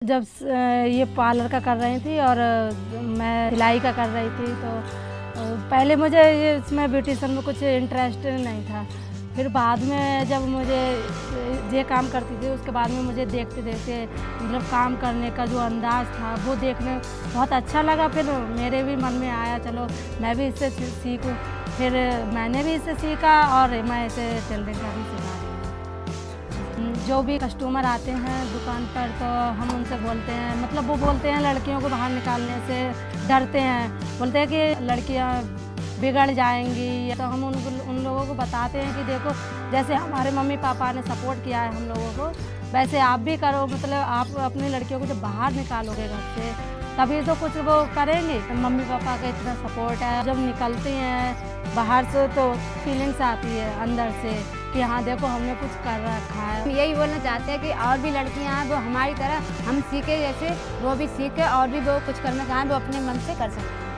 जब ये पार्लर का कर रही थी और मैं सिलाई का कर रही थी तो पहले मुझे ये इसमें ब्यूटीशियन में कुछ इंटरेस्ट नहीं था। फिर बाद में जब मुझे ये काम करती थी उसके बाद में मुझे देखते देखते मतलब काम करने का जो अंदाज़ था वो देखने बहुत अच्छा लगा। फिर मेरे भी मन में आया चलो मैं भी इससे सीखूं। फिर मैंने भी इससे सीखा और मैं इसे टेलरिंग का भी सिखा रही हूँ। जो भी कस्टमर आते हैं दुकान पर तो हम उनसे बोलते हैं, मतलब वो बोलते हैं लड़कियों को बाहर निकालने से डरते हैं, बोलते हैं कि लड़कियां बिगड़ जाएंगी। तो हम उन लोगों को बताते हैं कि देखो जैसे हमारे मम्मी पापा ने सपोर्ट किया है हम लोगों को, वैसे आप भी करो। मतलब आप अपनी लड़कियों को जब बाहर निकालोगे घर से तभी तो कुछ वो करेंगे। मम्मी पापा का इतना सपोर्ट है, जब निकलती हैं बाहर से तो फीलिंग्स आती है अंदर से कि हाँ देखो हमने कुछ कर रखा है। हम यही बोलना चाहते हैं कि और भी लड़कियां हैं वो हमारी तरह हम सीखे, जैसे वो भी सीखे और भी वो कुछ करना चाहें वो अपने मन से कर सकते हैं।